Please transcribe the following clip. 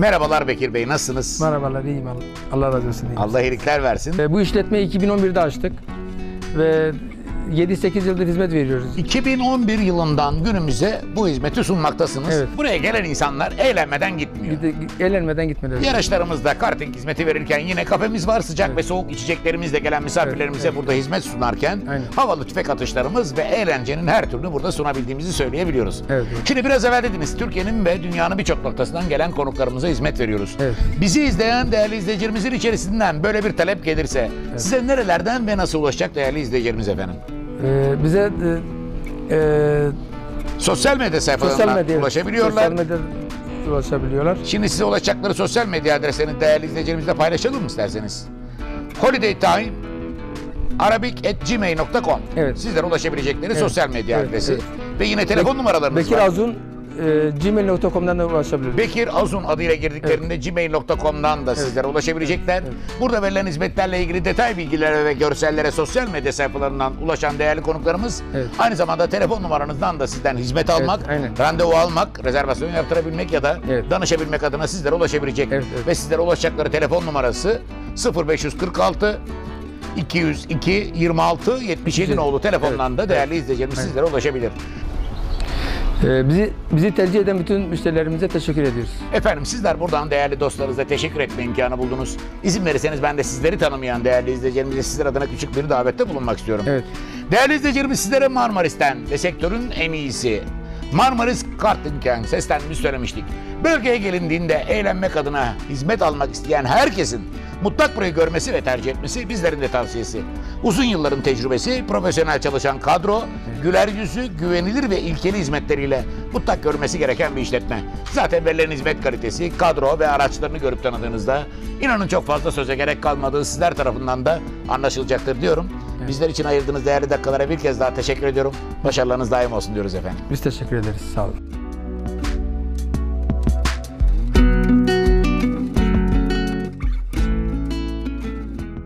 Merhabalar Bekir Bey, nasılsınız? Merhabalar, iyiyim. Allah razı olsun. iyiyim. Allah iyilikler versin. Bu işletmeyi 2011'de açtık ve 7-8 yıldır hizmet veriyoruz. 2011 yılından günümüze bu hizmeti sunmaktasınız. Evet. Buraya gelen insanlar eğlenmeden gitmiyor. Eğlenmeden gitmediler. Yarışlarımızda karting hizmeti verirken yine kafemiz var, sıcak ve soğuk içeceklerimizle gelen misafirlerimize burada hizmet sunarken Aynen. havalı tüfek atışlarımız ve eğlencenin her türlü burada sunabildiğimizi söyleyebiliyoruz. Evet. Şimdi biraz evvel dediniz, Türkiye'nin ve dünyanın birçok noktasından gelen konuklarımıza hizmet veriyoruz. Evet. Bizi izleyen değerli izleyicilerimizin içerisinden böyle bir talep gelirse size nerelerden ve nasıl ulaşacak değerli izleyicilerimiz efendim? Bize Sosyal medya sayfalarına ulaşabiliyorlar. Sosyal medyada ulaşabiliyorlar. Şimdi size ulaşacakları sosyal medya adreslerini değerli izleyicilerimizle paylaşalım mı isterseniz? holidaytime@gmail.com Evet. Sizlere ulaşabilecekleri Evet. sosyal medya Evet. adresi. Evet. Ve yine telefon numaralarımız Bekir var. Azun gmail.com'dan da ulaşabiliyorlar. Bekir Azun adıyla girdiklerinde gmail.com'dan da sizlere ulaşabilecekler. Evet. Burada verilen hizmetlerle ilgili detay bilgilere ve görsellere sosyal medya sayfalarından ulaşan değerli konuklarımız Evet. aynı zamanda telefon numaranızdan da sizden hizmet almak, aynen. randevu almak, rezervasyon yaptırabilmek ya da Evet. danışabilmek adına sizlere ulaşabilecek. Evet, evet. Ve sizlere ulaşacakları telefon numarası 0546 202 26 77 nolu telefondan da değerli izleyicilerimiz Aynen. sizlere ulaşabilir. Bizi tercih eden bütün müşterilerimize teşekkür ediyoruz. Efendim sizler buradan değerli dostlarınıza teşekkür etme imkanı buldunuz. İzin verirseniz ben de sizleri tanımayan değerli izleyicilerimize sizler adına küçük bir davette bulunmak istiyorum. Evet. Değerli izleyicilerimiz sizlere Marmaris'ten ve sektörün en iyisi Marmaris Karting'den seslendiğini söylemiştik. Bölgeye gelindiğinde eğlenmek adına hizmet almak isteyen herkesin mutlak burayı görmesi ve tercih etmesi bizlerin de tavsiyesi. Uzun yılların tecrübesi, profesyonel çalışan kadro, güler yüzü, güvenilir ve ilkeli hizmetleriyle mutlak görmesi gereken bir işletme. Zaten verilen hizmet kalitesi, kadro ve araçlarını görüp tanıdığınızda inanın çok fazla söze gerek kalmadığı sizler tarafından da anlaşılacaktır diyorum. Bizler için ayırdığınız değerli dakikalara bir kez daha teşekkür ediyorum. Başarılarınız daim olsun diyoruz efendim. Biz teşekkür ederiz. Sağ olun.